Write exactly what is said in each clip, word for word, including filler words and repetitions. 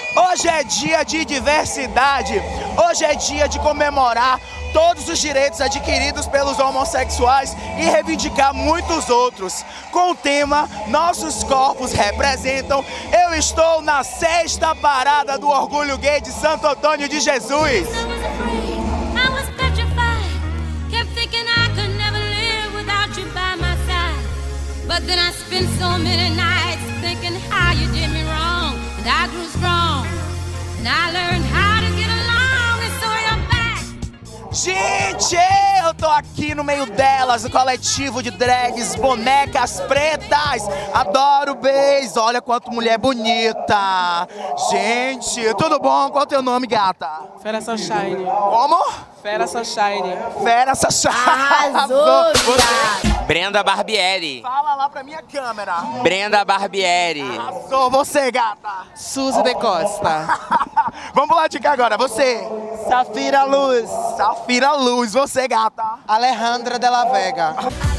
Hoje é dia de diversidade, hoje é dia de comemorar todos os direitos adquiridos pelos homossexuais e reivindicar muitos outros. Com o tema Nossos Corpos Representam, eu estou na sexta parada do Orgulho Gay de Santo Antônio de Jesus. But then I spent so many nights thinking how you did me wrong, and I grew strong, and I learned how to get along, and so you're back. Gente, eu tô aqui no meio delas, no coletivo de drags Bonecas Pretas. Adoro beijo, olha quanto mulher bonita. Gente, tudo bom? Qual é o teu nome, gata? Fera Sunshine. Como? Fera Sunshine. Fera Sunshine. Arrasou, viado. Brenda Barbieri. Fala lá pra minha câmera. Brenda Barbieri. Sou você, gata. Suzy de Costa. Vamos lá de cá agora, você. Safira Luz. Safira Luz, você, gata. Alejandra de la Vega.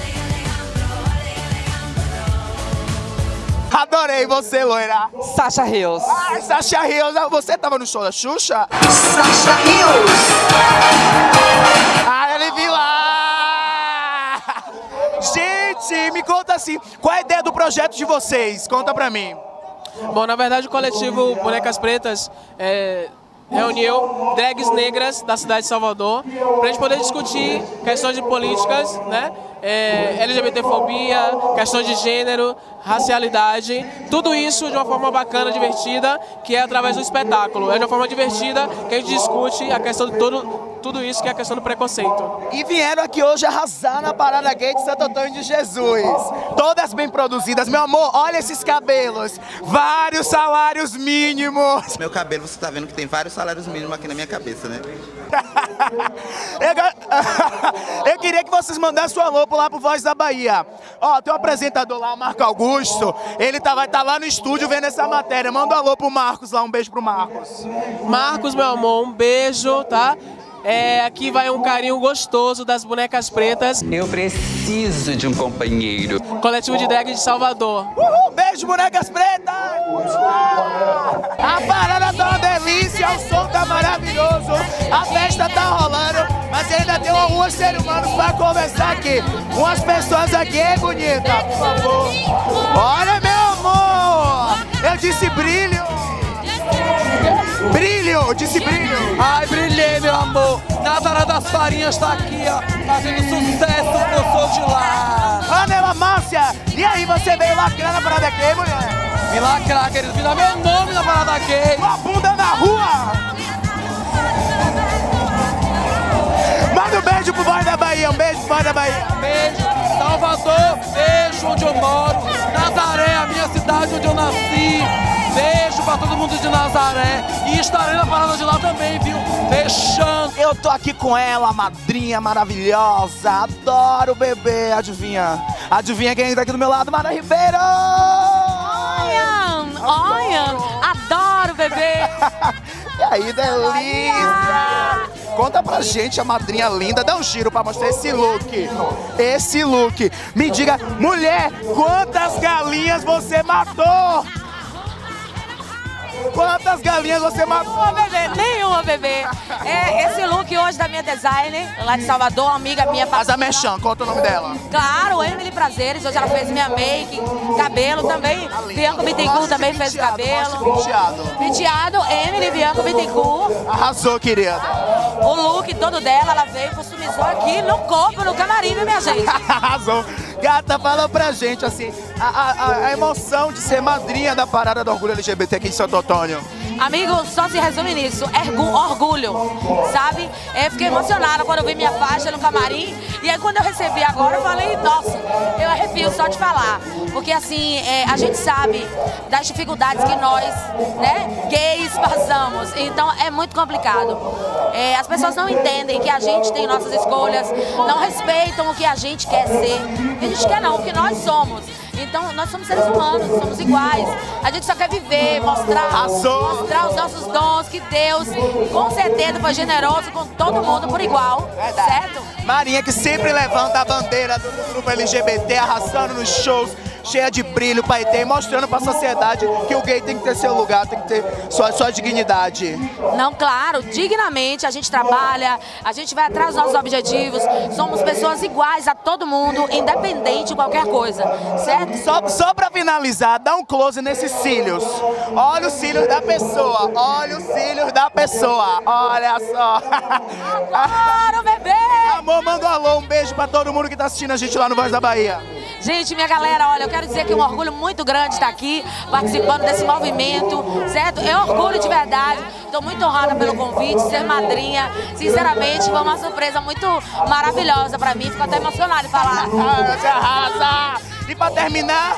Adorei você, loira. Sasha Hills. Ai, Sasha Hills, você tava no show da Xuxa? Sasha Hills. Ah, ele vi lá. Gente, me conta assim, qual é a ideia do projeto de vocês? Conta pra mim. Bom, na verdade o coletivo Bonecas Pretas é, reuniu drags negras da cidade de Salvador para a gente poder discutir questões de políticas, né? É, LGBTfobia, questões de gênero, racialidade, tudo isso de uma forma bacana, divertida, que é através do espetáculo. É de uma forma divertida que a gente discute a questão de todo, tudo isso que é a questão do preconceito. E vieram aqui hoje arrasar na Parada Gay de Santo Antônio de Jesus. Todas bem produzidas. Meu amor, olha esses cabelos. Vários salários mínimos. Meu cabelo, você tá vendo que tem vários salários mínimos aqui na minha cabeça, né? eu, eu queria que vocês mandassem um alô lá pro Voz da Bahia. Ó, tem um apresentador lá, o Marco Augusto. Ele tá, vai estar tá lá no estúdio vendo essa matéria. Manda um alô pro Marcos lá, um beijo pro Marcos. Marcos, meu amor, um beijo, tá? É, aqui vai um carinho gostoso das Bonecas Pretas. Eu preciso de um companheiro. Coletivo de drag de Salvador. Uhul, beijo, Bonecas Pretas! A parada tá uma delícia, o som tá maravilhoso, a festa tá rolando, mas ainda tem alguns seres humanos pra conversar aqui. Umas pessoas aqui, hein, bonita, por favor. Olha, meu amor! Eu disse brilho! Brilho, eu disse brilho. Ai, brilhei, meu amor. Nazaré das Farinhas tá aqui, ó, fazendo sucesso, porque eu sou de lá. Anela Márcia, e aí, você veio lacrar na Parada Gay, mulher? Me lacrar, querido, me dá meu nome na Parada Gay. Com a bunda na rua. Manda um beijo pro Voz da Bahia, um beijo pro Voz da Bahia. Beijo, Salvador, beijo onde eu moro. Nazaré, a minha cidade onde eu nasci. Beijo pra todo mundo de Nazaré. E estarei na parada de lá também, viu? Fechando. Eu tô aqui com ela, a madrinha maravilhosa. Adoro o bebê. Adivinha? Adivinha quem tá aqui do meu lado? Mara Ribeiro! Olha, olha, adoro bebê. E aí, delícia! Conta pra gente, a madrinha linda. Dá um giro pra mostrar esse look. Esse look. Me diga, mulher, quantas galinhas você matou? Quantas galinhas você matou? Nenhuma, bebê, nenhuma, bebê. É, esse look hoje da minha designer, lá de Salvador, uma amiga minha. Faz a Merchan, conta o nome dela. Claro, Emily Prazeres, hoje ela fez minha make, cabelo também. Bianco Bittencourt também fez o cabelo. Penteado. Penteado, Emily Bianco Bittencourt. Arrasou, querida. O look todo dela, ela veio, customizou aqui no corpo, no camarim, né, minha gente? Arrasou. Gata, fala pra gente, assim, a, a, a emoção de ser madrinha da Parada do Orgulho L G B T aqui em Santo Antônio. Amigo, só se resume nisso, ergu, orgulho, sabe? Eu fiquei emocionada quando eu vi minha faixa no camarim, e aí quando eu recebi agora, eu falei, nossa, eu arrepio só de falar. Porque assim, é, a gente sabe das dificuldades que nós, né, gays, passamos, então é muito complicado. É, as pessoas não entendem que a gente tem nossas escolhas, não respeitam o que a gente quer ser, o que a gente quer não, o que nós somos. Então, nós somos seres humanos, somos iguais. A gente só quer viver, mostrar, mostrar os nossos dons, que Deus, com certeza, foi generoso com todo mundo por igual, certo? Marinha, que sempre levanta a bandeira do grupo L G B T, arrasando nos shows, cheia de brilho, paetê, mostrando pra sociedade que o gay tem que ter seu lugar, tem que ter sua, sua dignidade. Não, claro, dignamente a gente trabalha, a gente vai atrás dos nossos objetivos, somos pessoas iguais a todo mundo, independente de qualquer coisa, certo? Só, só pra finalizar, dá um close nesses cílios. Olha os cílios da pessoa, olha os cílios da pessoa, olha só. Claro, bebê! Amor, manda um alô, um beijo pra todo mundo que tá assistindo a gente lá no Voz da Bahia. Gente, minha galera, olha, eu quero dizer que é um orgulho muito grande estar aqui, participando desse movimento, certo? É orgulho de verdade, estou muito honrada pelo convite, ser madrinha, sinceramente, foi uma surpresa muito maravilhosa pra mim, fico até emocionada de falar. Ah, você arrasa! E pra terminar,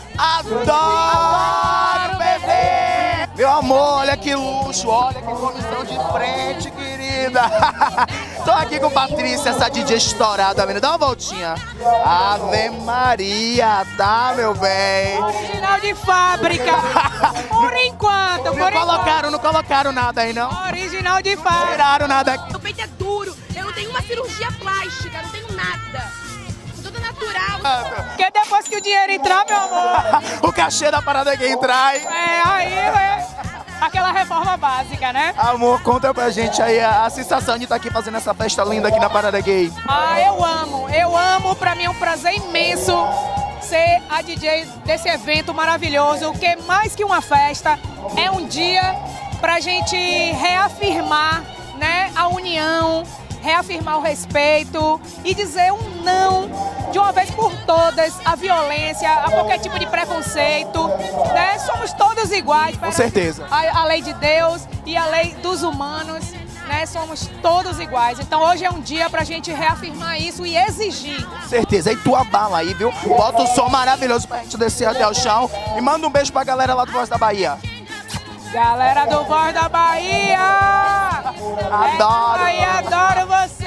adoro, bebê! Meu amor, olha que luxo, olha que comissão de frente, querida. Tô aqui com Patrícia, essa D J estourada, menina. Dá uma voltinha. Ave Maria, tá, meu bem? Original de fábrica. Por enquanto, por não enquanto. Colocaram, não colocaram nada aí, não? Original de fábrica. Tiraram nada aqui. Meu peito é duro, eu não tenho uma cirurgia plástica, não tenho nada. Tudo natural. Porque depois que o dinheiro entrar, meu amor. O cachê da parada que entrar, hein? É, aí é aquela reforma básica, né? Amor, conta pra gente aí a, a sensação de estar aqui fazendo essa festa linda aqui na Parada Gay. Ah, eu amo, eu amo, pra mim é um prazer imenso ser a D J desse evento maravilhoso, que é mais que uma festa, é um dia pra gente reafirmar, né, a união, reafirmar o respeito e dizer um não de uma vez por todas à violência, a qualquer tipo de preconceito, né? Somos todos iguais. Com certeza. A, a lei de Deus e a lei dos humanos, né? Somos todos iguais. Então hoje é um dia pra gente reafirmar isso e exigir. Com certeza. E tu abala aí, viu? Bota o som maravilhoso pra gente descer até o chão e manda um beijo pra galera lá do Voz da Bahia. Galera do Voz da Bahia! Adoro! Ai, adoro vocês!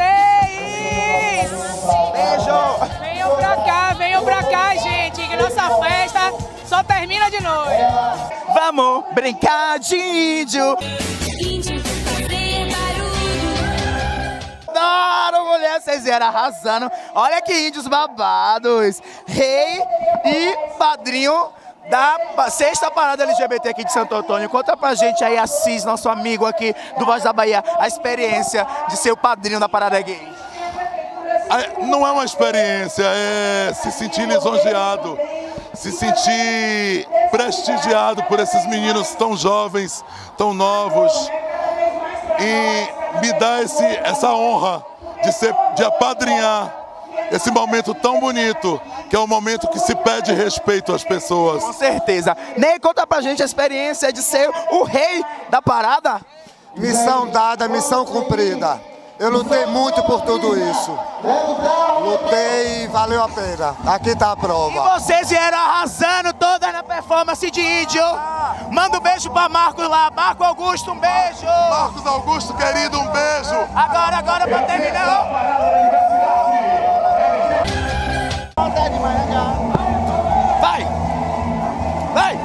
Beijo! Venham pra cá, venham pra cá, gente, que nossa festa só termina de noite. Vamos brincar de índio! Índio fazer barulho. Adoro, mulher! Vocês vieram arrasando. Olha que índios babados! Rei e padrinho da sexta parada L G B T aqui de Santo Antônio. Conta pra gente aí, Assis, nosso amigo aqui do Voz da Bahia, a experiência de ser o padrinho da parada gay. Não é uma experiência, é se sentir lisonjeado, se sentir prestigiado por esses meninos tão jovens, tão novos, e me dá esse, essa honra de, ser, de apadrinhar esse momento tão bonito, que é um momento que se pede respeito às pessoas. Com certeza. Ney, conta pra gente a experiência de ser o rei da parada. Missão dada, missão cumprida. Eu lutei muito por tudo isso. Lutei e valeu a pena. Aqui tá a prova. E vocês vieram arrasando toda na performance de índio. Manda um beijo pra Marcos lá. Marco Augusto, um beijo. Marcos Augusto, querido, um beijo. Agora, agora pra terminar. Vai! Vai!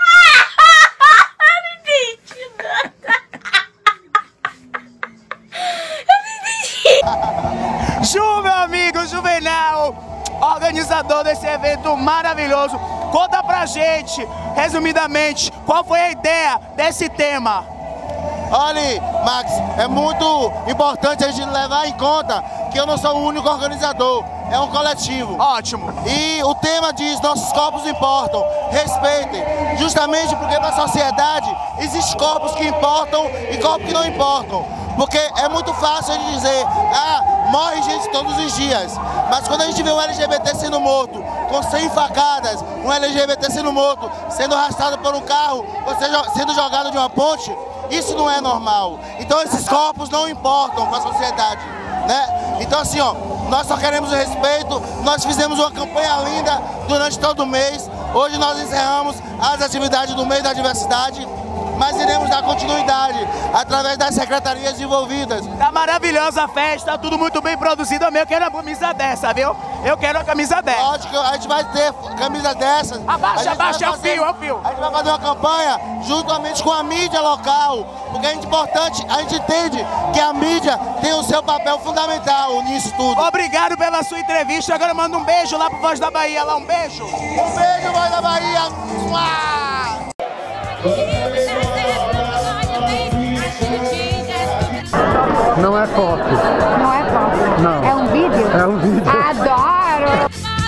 Ju, meu amigo, Juvenal, organizador desse evento maravilhoso. Conta pra gente, resumidamente, qual foi a ideia desse tema? Olha, Max, é muito importante a gente levar em conta que eu não sou o único organizador, é um coletivo. Ótimo. E o tema diz, nossos corpos importam, respeitem. Justamente porque na sociedade existem corpos que importam e corpos que não importam. Porque é muito fácil a gente dizer, ah, morre gente todos os dias. Mas quando a gente vê um L G B T sendo morto, com cem facadas, um L G B T sendo morto, sendo arrastado por um carro, ou seja, sendo jogado de uma ponte, isso não é normal. Então esses corpos não importam para a sociedade, né? Então assim, ó, nós só queremos o respeito, nós fizemos uma campanha linda durante todo o mês. Hoje nós encerramos as atividades do mês da diversidade mas iremos dar continuidade através das secretarias envolvidas. Tá maravilhosa a festa, tudo muito bem produzido. Eu quero uma camisa dessa, viu? Eu quero uma camisa dessa. Lógico, a gente vai ter camisa dessas. Abaixa, abaixa, é o fio, é o fio. A gente vai fazer uma campanha juntamente com a mídia local, porque é importante, a gente entende que a mídia tem o seu papel fundamental nisso tudo. Obrigado pela sua entrevista. Agora manda um beijo lá pro Voz da Bahia, lá um beijo. Um beijo, Voz da Bahia. Não é foto. Não é foto. Não. É um vídeo? É um vídeo. Adoro!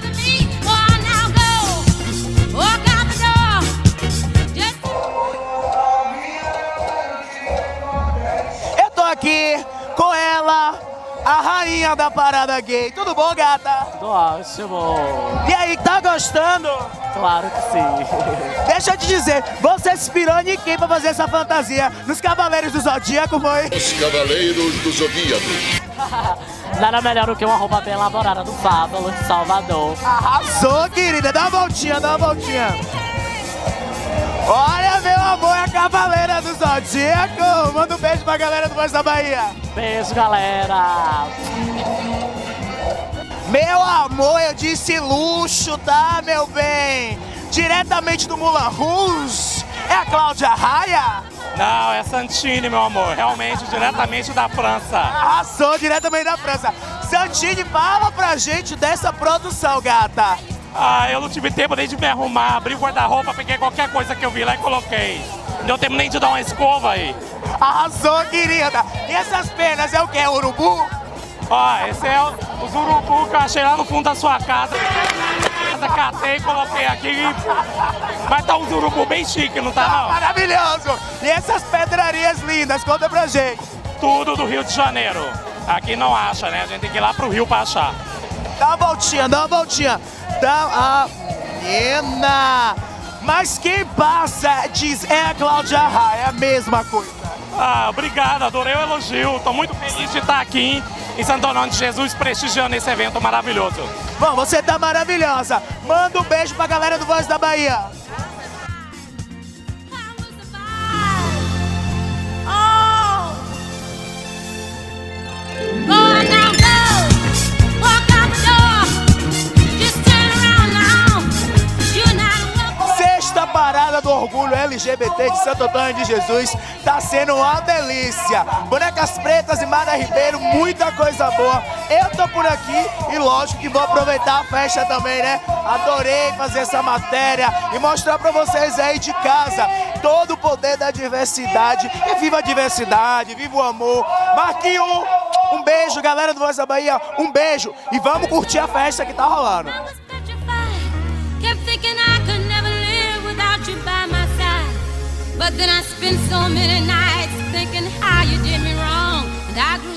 Eu tô aqui com ela, a rainha da parada gay. Tudo bom, gata? Tudo ótimo. E aí, tá gostando? Claro que sim. Deixa eu te dizer, você se inspirou em quem pra fazer essa fantasia? Nos Cavaleiros do Zodíaco, foi? Os Cavaleiros do Zodíaco. Nada melhor do que uma roupa bem elaborada do Fábulo de Salvador. Arrasou, querida. Dá uma voltinha, dá uma voltinha. Olha, meu amor, é a Cavaleira do Zodíaco. Manda um beijo pra galera do Voz da Bahia. Beijo, galera. Meu amor, eu disse luxo, tá, meu bem? Diretamente do Moulin Rouge, é a Cláudia Raia? Não, é Santini, meu amor. Realmente, diretamente da França. Arrasou, diretamente da França. Santini, fala pra gente dessa produção, gata. Ah, eu não tive tempo nem de me arrumar. Abri o guarda-roupa, peguei qualquer coisa que eu vi lá e coloquei. Não deu tempo nem de dar uma escova aí. Arrasou, querida. E essas penas é o quê? Urubu? Ó, esse é o, os urubu que eu achei lá no fundo da sua casa. Catei, coloquei aqui. Mas tá um urubu bem chique, não tá, tá não? Maravilhoso! E essas pedrarias lindas, conta pra gente. Tudo do Rio de Janeiro. Aqui não acha, né? A gente tem que ir lá pro Rio pra achar. Dá uma voltinha, dá uma voltinha. Dá a... Menina! Mas quem passa diz é a Cláudia Raia, é a mesma coisa. Ah, obrigado, adorei o elogio. Tô muito feliz de estar aqui em Santo Antônio de Jesus prestigiando esse evento maravilhoso. Bom, você tá maravilhosa. Manda um beijo pra galera do Voz da Bahia. Sexta parada do orgulho L G B T de Santo Antônio de Jesus tá sendo uma delícia. Bonecas Pretas e Mara Ribeiro, muita coisa boa. Eu tô por aqui e lógico que vou aproveitar a festa também, né? Adorei fazer essa matéria e mostrar pra vocês aí de casa todo o poder da diversidade. E viva a diversidade, viva o amor. Marquinhos, um beijo, galera do Voz da Bahia, um beijo. E vamos curtir a festa que tá rolando. But then I spent so many nights thinking how you did me wrong, and I grew